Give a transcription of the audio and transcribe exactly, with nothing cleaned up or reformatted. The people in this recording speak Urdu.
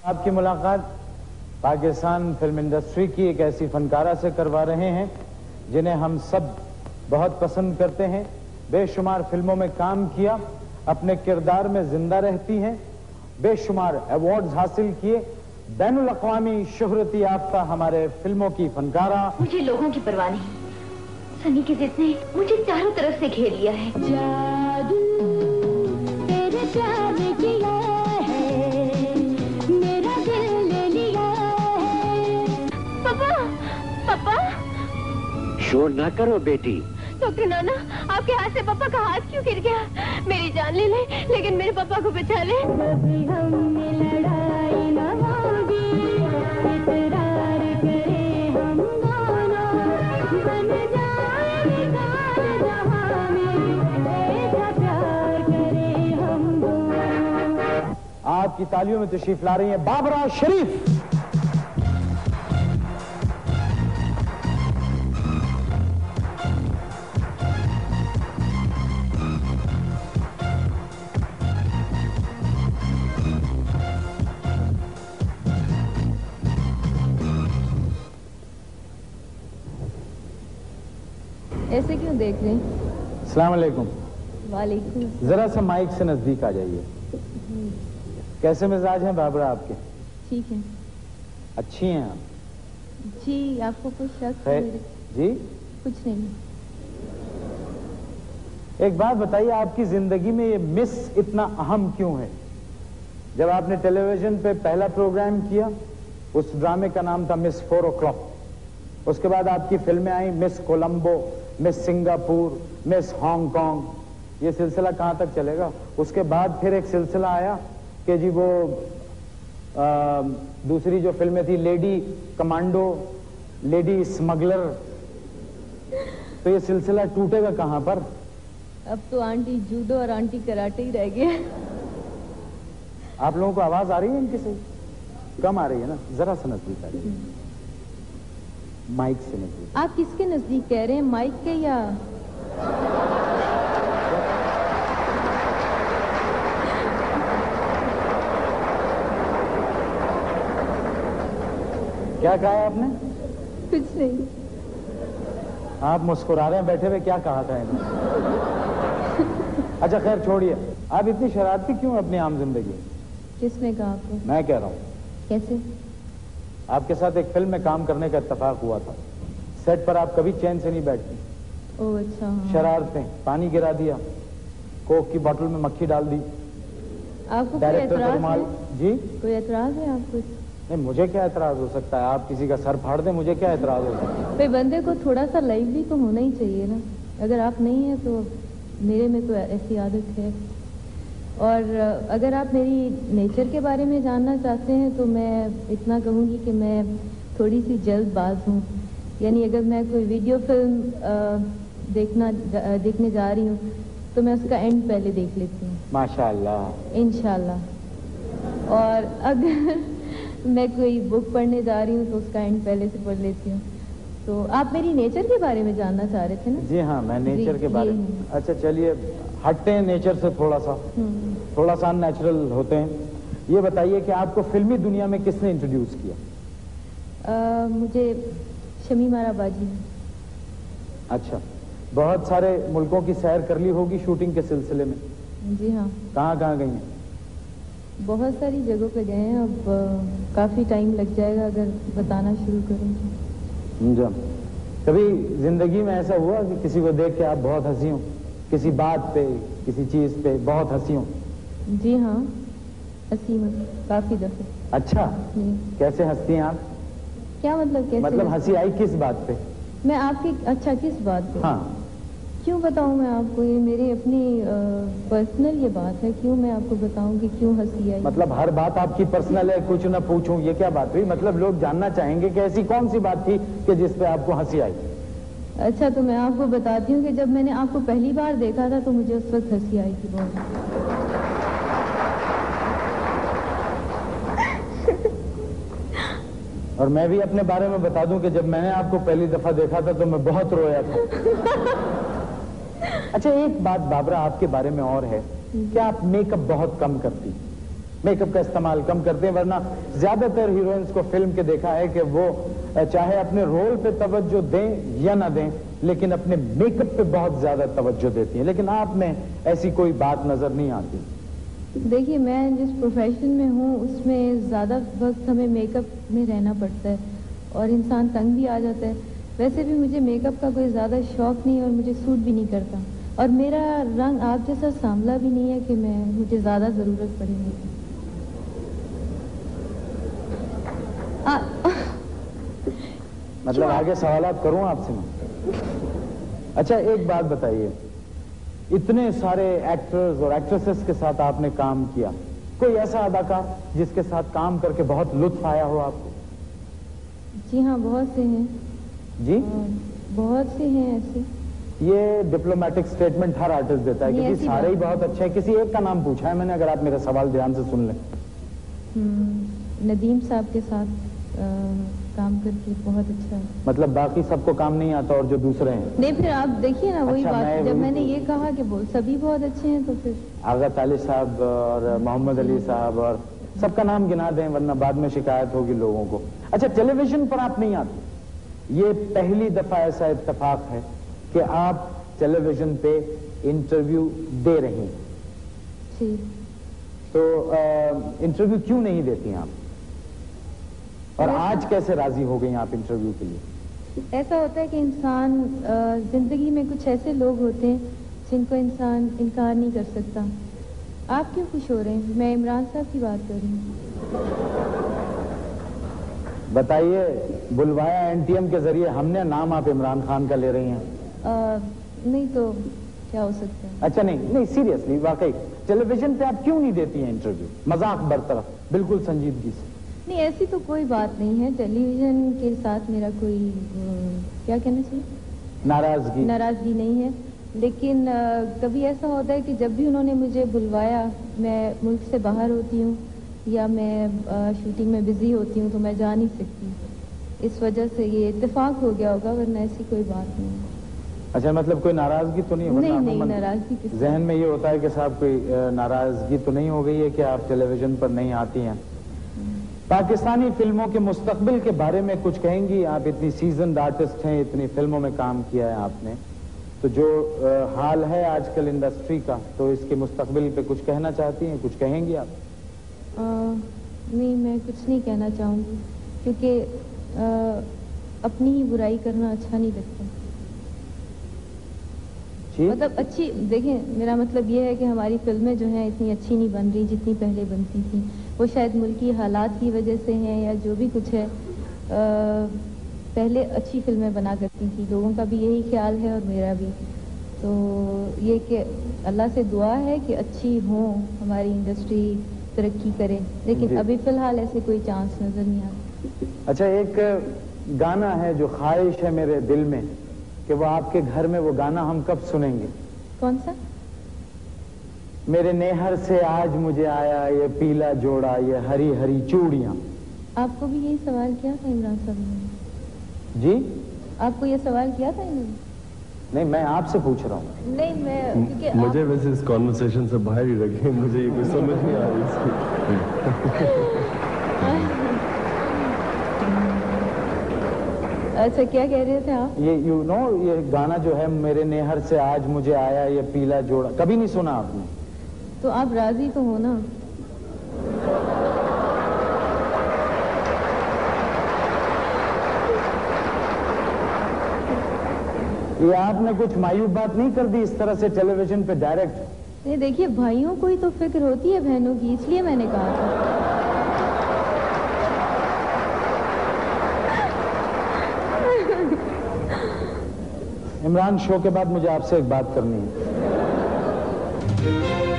आपकी मुलाकात पाकिस्तान फिल्म इंडस्ट्री की एक ऐसी फनकारा से करवा रहे हैं जिन्हें हम सब बहुत पसंद करते हैं। बेशुमार फिल्मों में काम किया, अपने किरदार में जिंदा रहती हैं, बेशुमार अवार्ड्स हासिल किए, बैनुल अक़वामी शोहरत याफ्ता हमारे फिल्मों की फनकारा। मुझे लोगों की परवाह नहीं, सनी की जिद ने मुझे चारों तरफ से घेर लिया है। जादू तेरे प्यार ने किया है, मेरा दिल ले लिया है। पापा, पापा। शोर ना करो बेटी। डॉक्टर नाना, आपके हाथ से पापा का हाथ क्यों गिर गया? मेरी जान ले ले, लेकिन मेरे पापा को बचा ले। कभी हमने लड़ाई न होगी, इकरार करें हम दोनों, बन जाएगा जहां में, ऐसा प्यार करें हम दोनों। आपकी तालियों में तशरीफ ला रही है बाबरा शरीफ। ऐसे क्यों देख रहे हैं? अस्सलाम वालेकुम। वालेकुम। जरा सा माइक से नजदीक आ जाइए। कैसे मिजाज हैं बाबरा आपके? ठीक है। अच्छी हैं आप? जी, आपको कुछ शक है? जी कुछ नहीं। एक बात बताइए, आपकी जिंदगी में ये मिस इतना अहम क्यों है? जब आपने टेलीविजन पे पहला प्रोग्राम किया, उस ड्रामे का नाम था मिस फोर ओ क्लॉक। उसके बाद आपकी फिल्में आई, Miss Colombo, Miss Singapore, Miss Hong Kong. ये सिलसिला कहां तक चलेगा? उसके बाद फिर एक सिलसिला आया कि जी वो आ, दूसरी जो फिल्में थी, लेडी कमांडो, लेडी स्मगलर। तो ये सिलसिला टूटेगा कहां पर? अब तो आंटी जूडो और आंटी कराटे ही रह गए। आप लोगों को आवाज आ रही है इनकी? सही कम आ रही है ना, जरा सा नजदीक आ रही है माइक से। नजदीक। आप किसके नजदीक कह रहे हैं, माइक के या? क्या कहा है आपने? कुछ नहीं। आप मुस्कुरा रहे हैं बैठे हुए, क्या कहा था इन्होंने? अच्छा खैर छोड़िए, आप इतनी शरारती क्यों अपनी आम जिंदगी? किसने कहा आपको? मैं कह रहा हूँ। कैसे? आपके साथ एक फिल्म में काम करने का इत्तेफाक हुआ था। सेट पर आप कभी चैन से नहीं बैठती। ओह अच्छा। हाँ। शरारतें, पानी गिरा दिया, कोक की बोतल में मक्खी डाल दी। आपको कोई एतराज है? जी कोई एतराज है आपको? नहीं, मुझे क्या एतराज हो सकता है? आप किसी का सर फाड़ दें, मुझे क्या एतराज हो सकता है? भाई बंदे को थोड़ा सा लाइवली तो होना ही चाहिए ना। अगर आप नहीं है तो मेरे में तो ऐसी आदत है। और अगर आप मेरी नेचर के बारे में जानना चाहते हैं तो मैं इतना कहूँगी कि मैं थोड़ी सी जल्दबाज हूँ। यानी अगर मैं कोई वीडियो फिल्म देखना देखने जा रही हूँ तो मैं उसका एंड पहले देख लेती हूँ। माशाअल्लाह। इंशाल्लाह। और अगर मैं कोई बुक पढ़ने जा रही हूँ तो उसका एंड पहले से पढ़ लेती हूँ। तो आप मेरी नेचर के बारे में जानना चाह रहे थे ना? जी हाँ, मैं नेचर के बारे में। अच्छा चलिए, हटते हैं नेचर से थोड़ा सा, थोड़ा सा अननेचुरल होते हैं। ये बताइए कि आपको फिल्मी दुनिया में किसने इंट्रोड्यूस किया? आ, मुझे शमीम आराबाजी। अच्छा, बहुत सारे मुल्कों की सैर कर ली होगी शूटिंग के सिलसिले में? जी हाँ। कहाँ कहाँ गई हैं? बहुत सारी जगहों पे गए हैं। अब आ, काफी टाइम लग जाएगा अगर बताना शुरू करें। समझा। कभी जिंदगी में ऐसा हुआ कि किसी को देख के आप बहुत हंसी हो, किसी बात पे, किसी चीज पे बहुत हंसी हो? जी हाँ, हंसी हूँ काफी दफे। अच्छा, कैसे हंसती हैं आप? क्या मतलब कैसे? मतलब हंसी आई किस बात पे? मैं आपकी, अच्छा किस बात पे? हाँ। क्यों बताऊं मैं आपको? ये मेरी अपनी पर्सनल ये बात है। क्यों मैं आपको बताऊं कि क्यों हंसी आई? मतलब हर बात आपकी पर्सनल है, कुछ ना पूछूं, ये क्या बात हुई? मतलब लोग जानना चाहेंगे कि ऐसी कौन सी बात थी कि जिस पे आपको हंसी आई? अच्छा तो मैं आपको बताती हूँ कि जब मैंने आपको पहली बार देखा था तो मुझे उस वक्त हंसी आई थी बहुत। और मैं भी अपने बारे में बता दूं कि जब मैंने आपको पहली दफा देखा था तो मैं बहुत रोया था। अच्छा एक बात बाबरा आपके बारे में और है कि आप मेकअप बहुत कम करती। میک اپ کا استعمال کم کرتے ہیں. ورنہ زیادہ تر ہیروئنس کو فلم کے دیکھا ہے کہ وہ چاہے اپنے رول پہ توجہ دیں یا نہ دیں لیکن اپنے میک اپ پہ بہت زیادہ توجہ دیتی ہیں, لیکن آپ میں ایسی کوئی بات نظر نہیں آتی. دیکھیے میں جس پروفیشن میں ہوں اس میں زیادہ وقت ہمیں میک اپ میں رہنا پڑتا ہے اور انسان تنگ بھی آ جاتا ہے. ویسے بھی مجھے میک اپ کا کوئی زیادہ شوق نہیں اور مجھے سوٹ بھی نہیں کرتا, اور میرا رنگ آپ جیسا سانولا بھی نہیں ہے کہ میں مجھے زیادہ ضرورت پڑے گی. مطلب آگے سوالات کروں آپ سے میں؟ اچھا ایک بات بتائیے, اتنے سارے ایکٹرز اور ایکٹریسز کے ساتھ آپ نے کام کیا, کوئی ایسا اداکار جس کے ساتھ کام کر کے بہت لطف آیا ہو آپ کو؟ جی ہاں بہت سے ہیں. جی بہت سے ہیں ایسے. یہ ڈپلومیٹک سٹیٹمنٹ ہر آرٹسٹ دیتا ہے کہ سارے ہی بہت اچھے ہیں, کسی ایک کا نام پوچھا ہے میں نے, اگر آپ میرا سوال دھیان سے سن لیں. ندیم صاحب کے ساتھ کام کر کے بہت اچھا ہے. مطلب باقی سب کو کام نہیں آتا اور جو دوسرے ہیں؟ نہیں پھر آپ دیکھیے نا وہی اچھا, بات, جب میں نے یہ کہا کہ وہ سبھی بہت اچھے ہیں تو پھر آغا طالب صاحب اور محمد علی صاحب اور سب کا نام گنا دیں ورنہ بعد میں شکایت ہوگی لوگوں کو. اچھا ٹیلی ویژن پر آپ نہیں آتے, یہ پہلی دفعہ ایسا اتفاق ہے کہ آپ ٹیلی ویژن پہ انٹرویو دے رہی ہیں. جی تو انٹرویو کیوں نہیں دیتی ہیں آپ, اور آج کیسے راضی ہو گئی آپ انٹرویو کے لیے؟ ایسا ہوتا ہے کہ انسان زندگی میں کچھ ایسے لوگ ہوتے ہیں جن کو انسان انکار نہیں کر سکتا. آپ کیوں خوش ہو رہے ہیں؟ میں عمران صاحب کی بات کر رہی ہوں. بتائیے, بلوایا این ٹی ایم کے ذریعے ہم نے, نام آپ عمران خان کا لے رہی ہیں؟ آ, نہیں تو کیا ہو سکتا ہے. اچھا نہیں نہیں سیریسلی واقعی ٹیلی ویژن پہ آپ کیوں نہیں دیتی ہیں انٹرویو؟ مذاق برطرف, بالکل سنجیدگی سے. نہیں ایسی تو کوئی بات نہیں ہے, ٹیلی ویژن کے ساتھ میرا کوئی کیا کہنا چاہیے, ناراضگی ناراضگی نہیں ہے. لیکن کبھی ایسا ہوتا ہے کہ جب بھی انہوں نے مجھے بلوایا, میں ملک سے باہر ہوتی ہوں یا میں شوٹنگ میں بزی ہوتی ہوں تو میں جا نہیں سکتی. اس وجہ سے یہ اتفاق ہو گیا ہوگا, ورنہ ایسی کوئی بات نہیں ہے. اچھا مطلب کوئی ناراضگی تو نہیں؟ نہیں نہیں ناراضگی کس ذہن میں یہ ہوتا ہے کہ صاحب کوئی ناراضگی تو نہیں ہو گئی ہے کہ آپ ٹیلی ویژن پر نہیں آتی ہیں. پاکستانی فلموں کے مستقبل کے بارے میں کچھ کہیں گی؟ آپ اتنی سیزنڈ آرٹسٹ ہیں, اتنی فلموں میں کام کیا ہے آپ نے, تو جو حال ہے آج کل انڈسٹری کا, تو اس کے مستقبل پہ کچھ کہنا چاہتی ہیں, کچھ کہیں گی آپ؟ نہیں میں کچھ نہیں کہنا چاہوں گی, کیونکہ آ, اپنی ہی برائی کرنا اچھا نہیں لگتا. مطلب اچھی دیکھیں, میرا مطلب یہ ہے کہ ہماری فلمیں جو ہیں اتنی اچھی نہیں بن رہی جتنی پہلے بنتی تھیں. وہ شاید ملکی حالات کی وجہ سے ہیں یا جو بھی کچھ ہے, آ, پہلے اچھی فلمیں بنا کرتی تھی, لوگوں کا بھی یہی خیال ہے اور میرا بھی. تو یہ کہ اللہ سے دعا ہے کہ اچھی ہوں, ہماری انڈسٹری ترقی کرے, لیکن جی. ابھی فی الحال ایسے کوئی چانس نظر نہیں آتا. اچھا ایک گانا ہے جو خواہش ہے میرے دل میں کہ وہ آپ کے گھر میں, وہ گانا ہم کب سنیں گے؟ کون سا؟ میرے نیہر سے آج مجھے آیا یہ پیلا جوڑا یہ ہری ہری چوڑیاں. آپ کو بھی یہی سوال کیا تھا عمران صاحب نے؟ جی آپ کو یہ سوال کیا تھا انہوں نے؟ نہیں میں آپ سے پوچھ رہا ہوں. نہیں میں کیونکہ مجھے ویسے اس کانورسیشن سے باہر ہی رکھیں, مجھے یہ کوئی سمجھ نہیں آ رہی. اچھا کیا کہہ رہے تھے آپ؟ یہ یو نو یہ گانا جو ہے میرے نیہر سے آج مجھے آیا یہ پیلا جوڑا, کبھی نہیں سنا آپ نے؟ تو آپ راضی تو ہو نا؟ یہ آپ نے کچھ مایوب بات نہیں کر دی اس طرح سے ٹیلی ویژن پہ ڈائریکٹ؟ نہیں دیکھیے بھائیوں کو ہی تو فکر ہوتی ہے بہنوں کی, اس لیے میں نے کہا تھا. عمران, شو کے بعد مجھے آپ سے ایک بات کرنی ہے.